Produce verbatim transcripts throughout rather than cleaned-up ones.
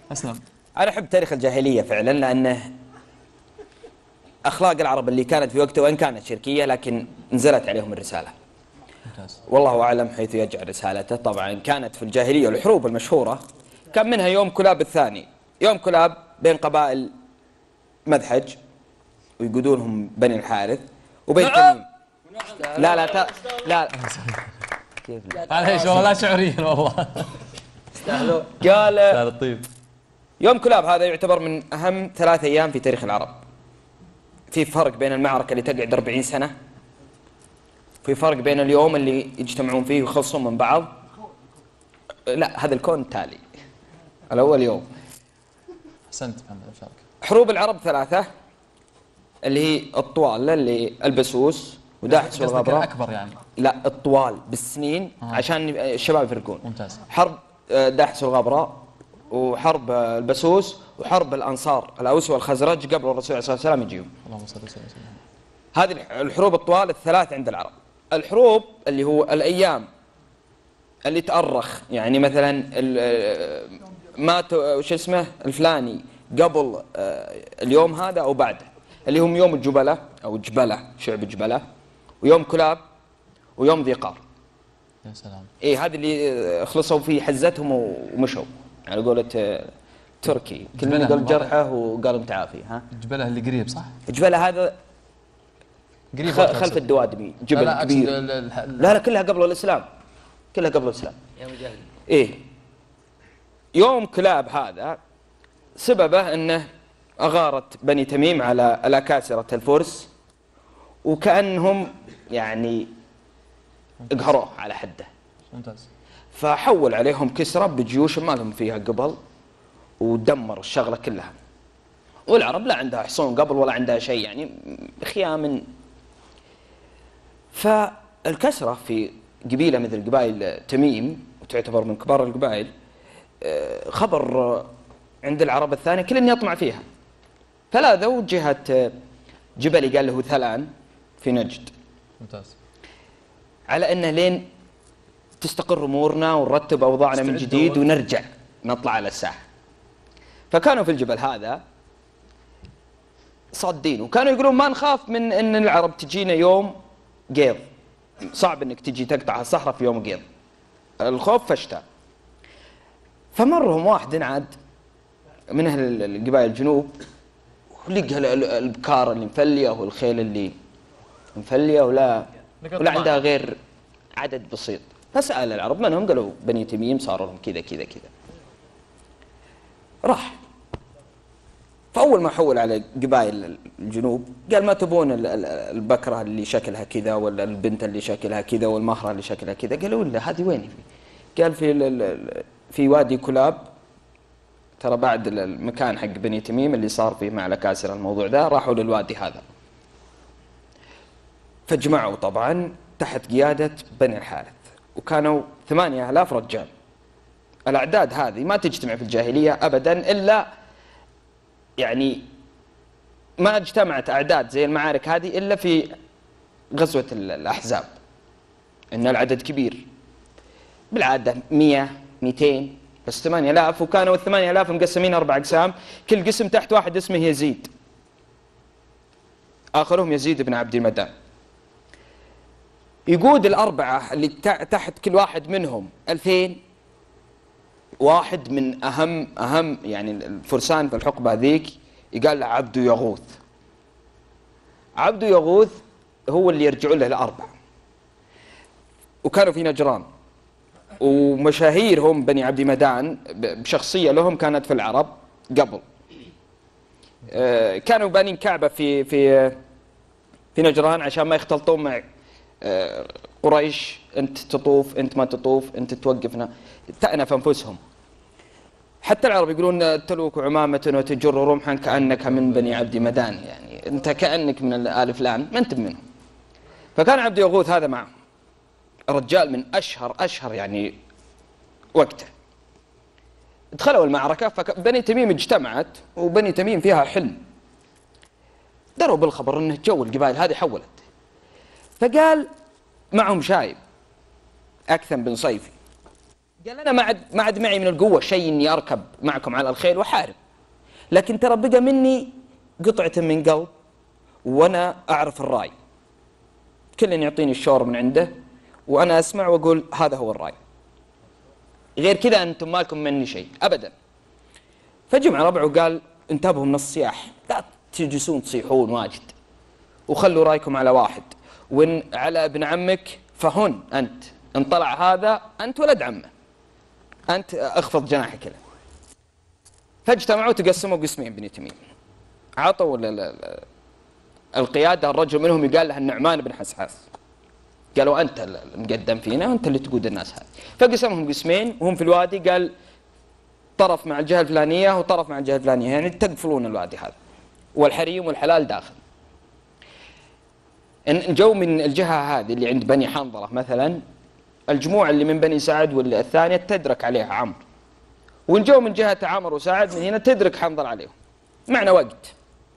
أسلم. أنا أحب تاريخ الجاهلية فعلا، لأنه أخلاق العرب اللي كانت في وقته، وإن كانت شركية لكن نزلت عليهم الرسالة. ممتاز. والله أعلم حيث يجعل رسالته. طبعا كانت في الجاهلية الحروب المشهورة، كان منها يوم كلاب الثاني. يوم كلاب بين قبائل مذحج ويقودونهم بني الحارث وبين تميم. لا لا ت... لا كيف معليش والله لا شعوريا والله. استاهلوا. قال الطيب. يوم كلاب هذا يعتبر من أهم ثلاث أيام في تاريخ العرب. في فرق بين المعركة اللي تقعد أربعين سنة، في فرق بين اليوم اللي يجتمعون فيه ويخلصون من بعض. لا، هذا الكون التالي، الأول يوم. أحسنت محمد، أبشرك. حروب العرب ثلاثة، اللي هي الطوال اللي البسوس وداحس والغبراء. أكبر يعني؟ لا، الطوال بالسنين آه. عشان الشباب يفرقون. ممتاز. حرب داحس والغبراء، وحرب البسوس، وحرب الأنصار الأوس والخزرج قبل الرسول عليه الصلاة والسلام يجيهم. اللهم صل وسلم. هذه الحروب الطوال الثلاث عند العرب. الحروب اللي هو الأيام اللي تأرخ، يعني مثلا مات وش اسمه الفلاني قبل اليوم هذا أو بعده، اللي هم يوم الجبلة أو جبلة، شعب جبلة، ويوم كلاب، ويوم ذي قار. يا سلام. إيه، هذا اللي خلصوا فيه حزتهم ومشوا على قولة تركي. كل من قال جرحه وقال متعافي. ها، جبلة اللي قريب صح؟ جبلة هذا قريب خلف الدوادمي، جبل لا لا كبير. لا, لا لا كلها قبل الإسلام، كلها قبل الإسلام. يا مجاهد. إيه، يوم كلاب هذا سببه أنه أغارت بني تميم على الأكاسرة الفرس، وكأنهم يعني اقهروه على حده. ممتاز. فحول عليهم كسرى بجيوش ما لهم فيها قبل، ودمر الشغلة كلها. والعرب لا عندها حصون قبل ولا عندها شيء، يعني خيام. فالكسرة في قبيلة مثل قبائل تميم، وتعتبر من كبار القبائل، خبر عند العرب الثانية كل يطمع فيها. فلاذوا جهة جبل قال له ثلان في نجد. ممتاز. على أنه لين تستقر أمورنا ونرتب أوضاعنا من جديد ونرجع نطلع على الساحة. فكانوا في الجبل هذا صادين، وكانوا يقولون ما نخاف من أن العرب تجينا يوم قيض، صعب أنك تجي تقطع الصحراء في يوم قيض، الخوف فشتى. فمرهم واحد عاد من أهل القبائل الجنوب، ولقى البكار اللي مفلية والخيل اللي مفلية ولا ولا عندها غير عدد بسيط. فسأل العرب من هم، قالوا بني تميم، صاروا لهم كذا كذا كذا. راح، فأول ما حول على قبائل الجنوب قال ما تبون البكرة اللي شكلها كذا، ولا البنت اللي شكلها كذا، والمهرة اللي شكلها كذا. قالوا لا، هذه وين؟ قال في في وادي كلاب، ترى بعد المكان حق بني تميم اللي صار فيه مع الأكاسرة الموضوع ده. راحوا للوادي هذا، فجمعوا طبعا تحت قيادة بني الحارث، وكانوا ثمانية آلاف رجال. الأعداد هذه ما تجتمع في الجاهلية أبدا، إلا يعني ما اجتمعت أعداد زي المعارك هذه إلا في غزوة الأحزاب، إن العدد كبير بالعادة مئة مئتين، بس ثمانية آلاف. وكانوا الثمانية آلاف مقسمين أربع أقسام، كل قسم تحت واحد اسمه يزيد، آخرهم يزيد بن عبد المدان. يقود الأربعة اللي تحت كل واحد منهم ألفين واحد من أهم أهم يعني الفرسان في الحقبة ذيك، يقال له عبد يغوث. عبد يغوث هو اللي يرجعون له الأربعة، وكانوا في نجران، ومشاهيرهم بني عبد مدان بشخصية لهم كانت في العرب قبل. كانوا بانين كعبة في في في نجران عشان ما يختلطون مع قريش، أنت تطوف أنت ما تطوف، أنت توقفنا، تأنف أنفسهم. حتى العرب يقولون تلوك عمامة وتجر رمحا كأنك من بني عبد مدان، يعني أنت كأنك من آل فلان، ما أنت منهم. فكان عبد يغوث هذا معه، رجال من أشهر أشهر يعني وقته. دخلوا المعركة، فبني تميم اجتمعت، وبني تميم فيها حلم، دروا بالخبر أنه جو القبائل هذه حولت. فقال معهم شايب أكثم بن صيفي، قال أنا ما عاد ما عاد معي من القوة شيء إني أركب معكم على الخيل وحارب، لكن ترى بقى مني قطعة من قلب وأنا أعرف الراي، كل يعطيني الشور من عنده وأنا أسمع وأقول هذا هو الراي، غير كذا أنتم ما لكم مني شيء أبدا. فجمع ربعه وقال انتبهوا من الصياح، لا تجلسون تصيحون واجد، وخلوا رايكم على واحد، وإن على ابن عمك فهن أنت، إن طلع هذا أنت ولد عمه، أنت اخفض جناحك له. فاجتمعوا تقسموا قسمين بني تميم، عطوا القيادة الرجل منهم يقال له النعمان بن حسحاس، قالوا أنت المقدم فينا وأنت اللي تقود الناس هذه. فقسمهم قسمين وهم في الوادي، قال طرف مع الجهة الفلانية وطرف مع الجهة الفلانية، يعني تقفلون الوادي هذا والحريم والحلال داخل. إن جو من الجهة هذه اللي عند بني حنظلة مثلا، الجموع اللي من بني سعد واللي الثانية تدرك عليها عمرو، وإن جو من جهة عمرو وسعد من هنا تدرك حنظلة عليهم، معنى وقت.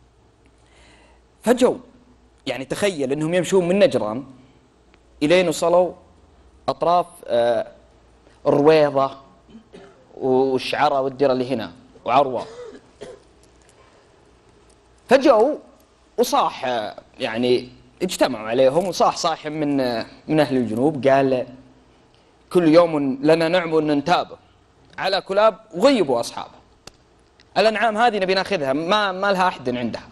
فجو يعني تخيل أنهم يمشون من نجران إلين وصلوا أطراف آه الرويضة والشعرة والدرة اللي هنا وعروة. فجو وصاح آه يعني اجتمعوا عليهم، وصاح صاحب من آه من أهل الجنوب قال كل يوم لنا نعم ننتابه على كلاب وغيبوا أصحابه، الأنعام هذه نبي ناخذها ما, ما لها أحد عندها.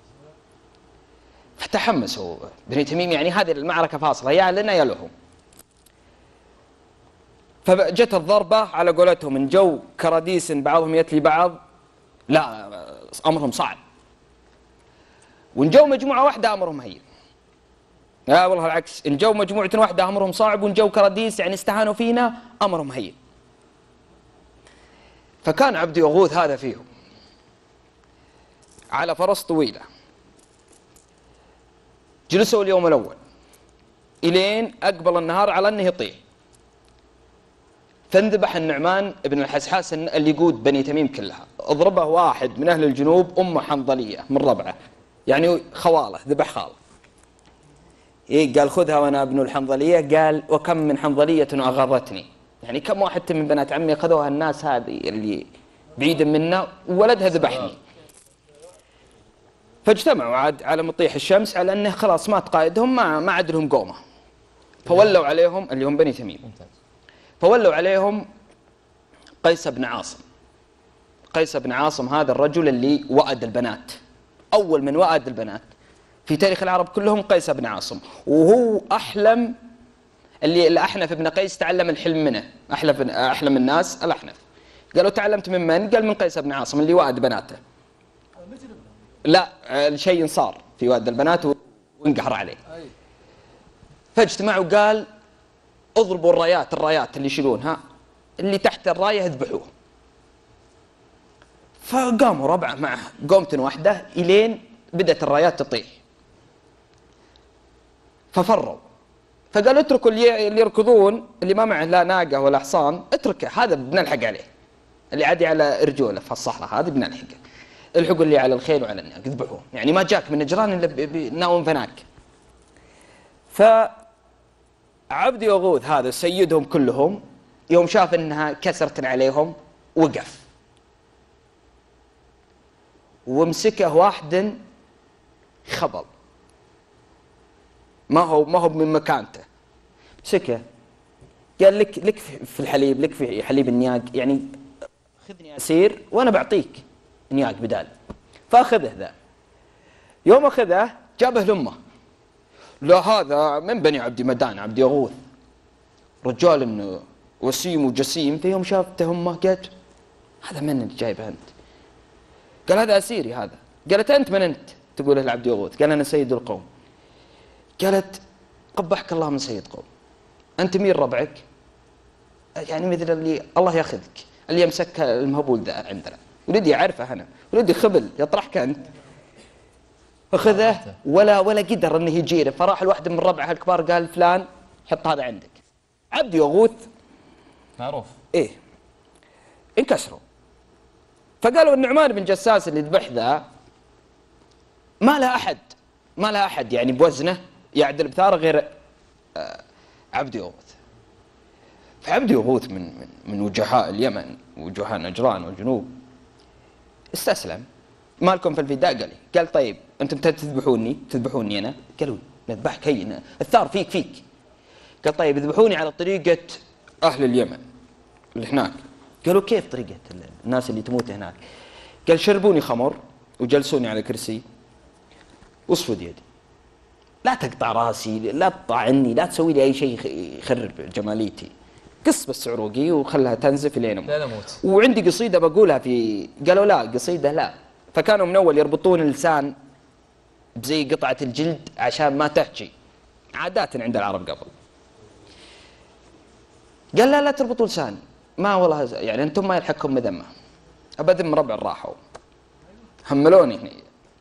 فتحمسوا بني تميم، يعني هذه المعركة فاصلة يا لنا يا لهم. فجت الضربة على قولتهم، ان جو كراديس بعضهم يتلي بعض لا أمرهم صعب، وان جو مجموعة واحدة أمرهم هين. لا والله العكس، ان جو مجموعة واحدة أمرهم صعب، وان جو كراديس يعني استهانوا فينا أمرهم هين. فكان عبد يغوث هذا فيهم على فرس طويلة، جلسوا اليوم الأول إلين أقبل النهار على أنه يطيع، فانذبح النعمان ابن الحسحاس اللي يقود بني تميم كلها. اضربه واحد من أهل الجنوب أم حنظلية من ربعه، يعني خواله، ذبح خاله. إيه قال خذها وأنا ابن الحنظلية، قال وكم من حنظلية أغرتني، يعني كم واحد من بنات عمي أخذوها الناس هذه اللي بعيدا منا وولدها ذبحني. فاجتمعوا عاد على مطيح الشمس على أنه خلاص مات قائدهم، ما ما عاد لهم قومة، فولوا عليهم اللي هم بني تميم، فولوا عليهم قيس بن عاصم. قيس بن عاصم هذا الرجل اللي وأد البنات، أول من وأد البنات في تاريخ العرب كلهم قيس بن عاصم، وهو أحلم اللي الأحنف بن قيس تعلم الحلم منه، أحلف أحلم الناس الأحنف. قالوا تعلمت من من؟ قال من قيس بن عاصم اللي وأد بناته. لا الشيء صار في واد البنات وانقهر عليه. فاجتمعوا قال اضربوا الرايات، الرايات اللي يشيلونها اللي تحت الراية اذبحوه. فقاموا ربعه معه قومة واحدة إلين بدأت الرايات تطيح، ففروا. فقالوا اتركوا اللي يركضون، اللي ما معه لا ناقة ولا حصان اتركه، هذا بنلحق عليه، اللي عادي على رجوله في الصحراء هذه بنلحقه، الحقوا اللي على الخيل وعلى الناق اذبحوه، يعني ما جاك من نجران الا بناوم فناك. فعبد يغوث هذا سيدهم كلهم يوم شاف انها كسرت عليهم وقف ومسكه واحد خبل، ما هو ما هو من مكانته، مسكه قال لك لك في الحليب، لك في حليب النياق، يعني خذني اسير وانا بعطيك نياق بدال. فاخذه ذا، يوم اخذه جابه لامه، لا هذا من بني عبد مدان عبد يغوث، رجال وسيم وجسيم. في يوم شافته امه قالت هذا من اللي جايبه انت؟ قال هذا اسيري هذا. قالت انت من انت؟ تقول له عبد يغوث. قال انا سيد القوم. قالت قبحك الله من سيد قوم، انت مين ربعك؟ يعني مثل اللي الله ياخذك، اللي يمسك المهبول ذا عندنا، ولدي أعرفه أنا، ولدي خبل يطرحك أنت. فخذه ولا ولا قدر أنه يجيره، فراح الواحد من ربعه الكبار قال فلان حط هذا عندك. عبد يغوث معروف إيه انكسروا. فقالوا النعمان بن جساس اللي ذبح ذا ما له أحد، ما له أحد يعني بوزنه يعدل بثاره غير آه عبد يغوث. فعبده يغوث من من, من وجهاء اليمن ووجهاء نجران والجنوب. استسلم. ما لكم في الفداء؟ قال لي. قال طيب انتم تذبحوني تذبحوني انا؟ قالوا نذبحك هي الثار فيك فيك. قال طيب اذبحوني على طريقة اهل اليمن اللي هناك. قالوا كيف طريقة الناس اللي تموت هناك؟ قال شربوني خمر وجلسوني على كرسي واصفد يدي، لا تقطع راسي، لا تطعني، لا تسوي لي اي شيء يخرب جماليتي، قص بس عروقي وخلها تنزف لين اموت. وعندي قصيده بقولها في. قالوا لا قصيده لا. فكانوا من اول يربطون اللسان بزي قطعه الجلد عشان ما تحكي، عادات عند العرب قبل. قال لا لا تربطوا لساني، ما والله يعني انتم ما يلحقكم مذمه. ابد من ربع راحوا حملوني هنا.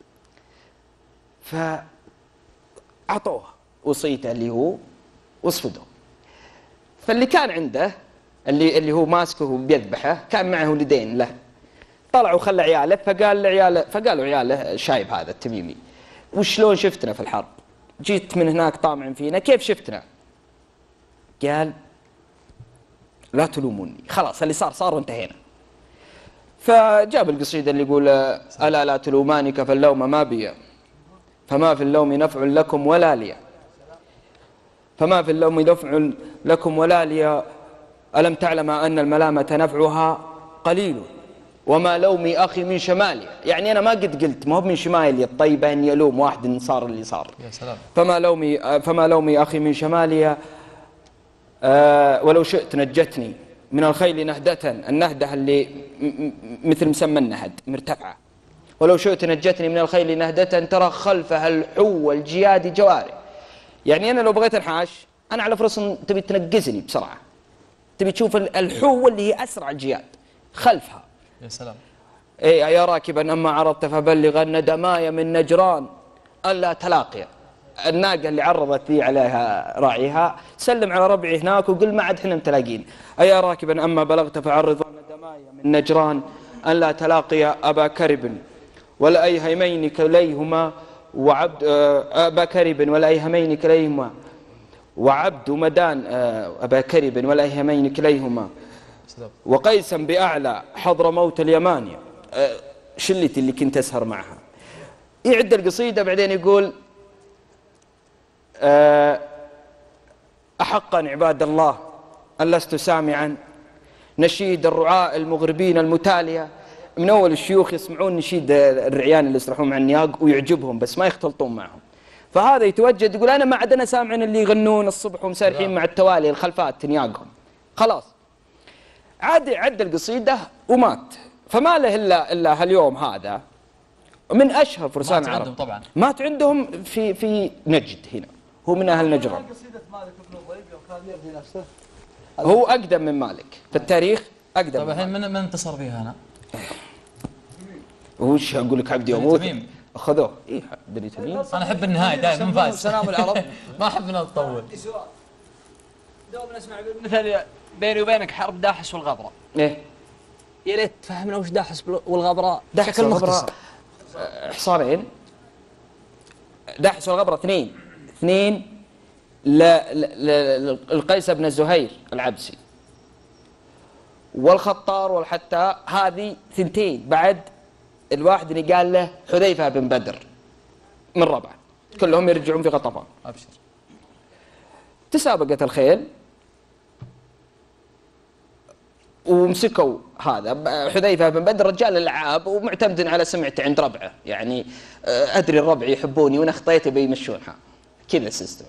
فأعطوه وصيته اللي هو وصفده. فاللي كان عنده اللي اللي هو ماسكه وبيذبحه كان معه ولدين له. طلعوا خلى عياله، فقال لعياله فقالوا عياله شايب هذا التميمي وشلون شفتنا في الحرب؟ جيت من هناك طامع فينا، كيف شفتنا؟ قال لا تلوموني، خلاص اللي صار صار وانتهينا. فجاب القصيدة اللي يقول ألا لا تلومانك فاللوم ما بي، فما في اللوم نفع لكم ولا لي، فما في اللوم نفع لكم ولا لي، ألم تعلم أن الملامة نفعها قليل وما لومي أخي من شمالي. يعني أنا ما قد قلت ما هو من شمالي الطيبة أن يلوم واحد صار اللي صار. يا سلام. فما لومي فما لومي أخي من شمالي، أه ولو شئت نجتني من الخيل نهدة، النهدة اللي مثل مسمى النهد مرتفعة. ولو شئت نجتني من الخيل نهدة ترى خلفها الحو الجياد جواري. يعني أنا لو بغيت انحاش أنا على فرص تبي تنقزني بسرعة، تبي تشوف الحو اللي هي أسرع الجياد خلفها. يا سلام. إيه يا راكبا أما عرضت فبلغن دمايا من نجران ألا تلاقيا. الناقة اللي عرضت لي عليها راعيها سلم على ربعي هناك وقل ما عاد احنا متلاقين. أيا راكبا أما بلغت فعرضن دمايا من نجران أن لا تلاقي أبا كرب ولا أي همين كليهما وعبد أبا كرب ولا أي همين كليهما وعبد مدان أبا كرب ولا أي همين كليهما وقيسا بأعلى حضر موت اليمانية. شلتي اللي كنت أسهر معها. يعد القصيدة بعدين يقول أحقا عباد الله أن لست سامعا نشيد الرعاء المغربين المتالية. من أول الشيوخ يسمعون نشيد الرعيان اللي يسرحون مع النياق ويعجبهم بس ما يختلطون معهم. فهذا يتوجد يقول أنا ما عاد أنا سامع اللي يغنون الصبح ومسارحين مع التوالي الخلفات نياقهم. خلاص عاد عد القصيدة ومات. فما له إلا إلا هاليوم هذا من أشهر فرسان العرب. مات طبعا. مات عندهم في في نجد هنا. هو من أهل نجران. هو أقدم من مالك في التاريخ أقدم. طيب الحين من من انتصر فيها أنا؟ وش أقول لك عبد يموت؟ أخذوه. إيه بني تميم. أنا أحب النهاية دائما من فاز. سلام العرب. ما أحب إنها تطول. دوم نسمع مثل بيني وبينك حرب داحس والغبرة. إيه. يا ريت تفهمنا وش داحس والغبرة بشكل مختصر. حصانين. داحس والغبرة اثنين. اثنين للقيس بن الزهير العبسي والخطار والحتاء. هذه ثنتين بعد الواحد اللي قال له حذيفة بن بدر من ربعه كلهم يرجعون في غطفان. أبشر. تسابقت الخيل ومسكوا هذا حذيفة بن بدر رجال الألعاب ومعتمد على سمعته عند ربعه. يعني أدري الربع يحبوني وأنا خطيت بيمشونها كذا السيستم.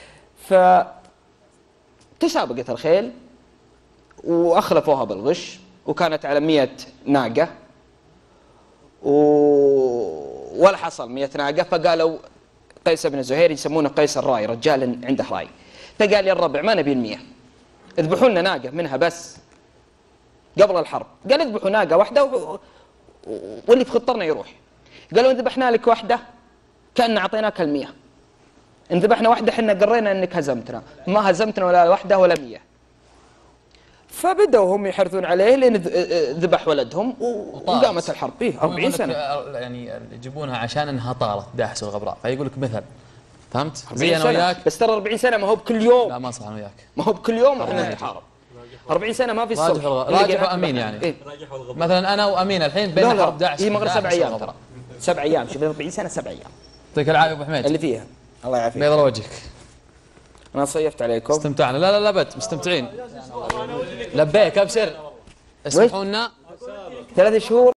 فتسابقت الخيل وأخلفوها بالغش وكانت على مئة ناقة و... ولا حصل مئة ناقة. فقالوا قيس بن زهير يسمونه قيس الراي رجال عنده راي. فقال يا الربع ما نبي المئة اذبحوا لنا ناقة منها بس قبل الحرب. قال اذبحوا ناقة واحدة و... واللي في خطرنا يروح. قالوا ذبحنا لك واحدة كأن أعطيناك المئة. إن ذبحنا واحدة حنا قرينا أنك هزمتنا. ما هزمتنا ولا واحدة ولا مية. فبدأوا هم يحرثون عليه لين ذبح ولدهم وقامت الحرب. إيه أربعين سنة. يعني يجيبونها عشان أنها طالت داحس والغبراء. فيقول لك مثل فهمت؟ زي أنا وياك. بس ترى أربعين سنة ما هو بكل يوم. لا ما صح أنا وياك. ما هو بكل يوم إحنا نحارب. أربعين سنه ما في راجح الصلح. والغ- اللي راجح قاعد وأمين بحث. يعني. إيه؟ مثلا انا وامين الحين بين لا لا حرب داعش هي مغرب داعش سبع ايام والغبراء. ترى سبع ايام شوف أربعين سنه سبع ايام يعطيك العافيه ابو حميد. اللي فيها. الله يعافيك. بيض وجهك. انا صيفت عليكم. استمتعنا. لا لا لا ابد مستمتعين. لبيك ابشر. اسمحوا لنا ثلاث شهور